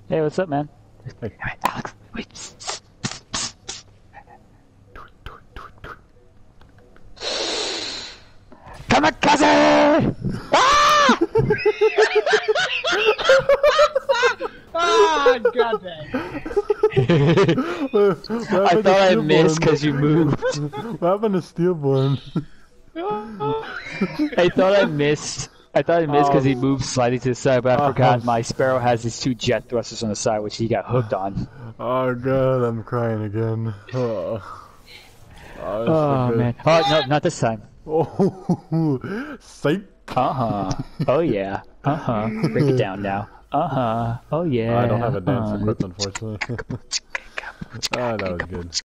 Hey, what's up, man? Hey. Alex, wait. Kamikaze! Ah! Ah, god dang. I thought I missed because you moved. What happened to SteelBorn? I thought I missed. I thought I missed because he moved slightly to the side, but I forgot my Sparrow has his 2 jet thrusters on the side, which he got hooked on. Oh god, I'm crying again. Oh, Man. Oh, no, not this time. Oh, psych. Oh, yeah. Break it down now. Oh, yeah. I don't have advanced equipment, unfortunately. Ah, that was good.